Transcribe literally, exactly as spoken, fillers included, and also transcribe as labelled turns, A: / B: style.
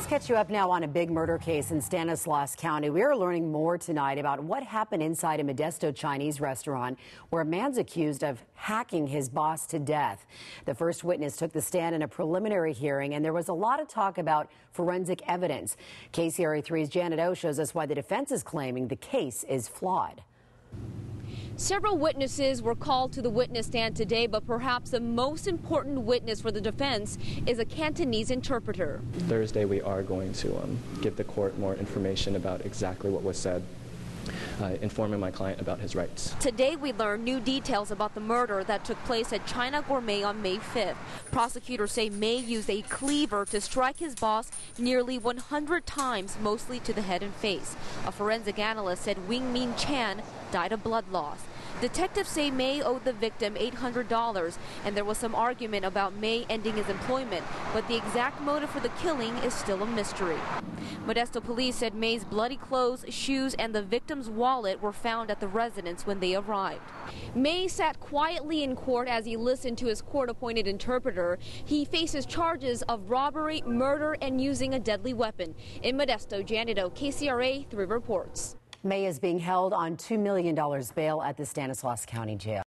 A: Let's catch you up now on a big murder case in Stanislaus County. We are learning more tonight about what happened inside a Modesto Chinese restaurant where a man's accused of hacking his boss to death. The first witness took the stand in a preliminary hearing, and there was a lot of talk about forensic evidence. K C R A three's Janet O shows us why the defense is claiming the case is flawed.
B: Several witnesses were called to the witness stand today, but perhaps the most important witness for the defense is a Cantonese interpreter.
C: Thursday, we are going to um, give the court more information about exactly what was said, uh, informing my client about his rights.
B: Today, we learned new details about the murder that took place at China Gourmet on May fifth. Prosecutors say May used a cleaver to strike his boss nearly one hundred times, mostly to the head and face. A forensic analyst said Wing Min Chan died of blood loss. Detectives say May owed the victim eight hundred dollars, and there was some argument about May ending his employment, but the exact motive for the killing is still a mystery. Modesto police said May's bloody clothes, shoes, and the victim's wallet were found at the residence when they arrived. May sat quietly in court as he listened to his court-appointed interpreter. He faces charges of robbery, murder, and using a deadly weapon. In Modesto, Janet O, K C R A three reports.
A: May is being held on two million dollars bail at the Stanislaus County Jail.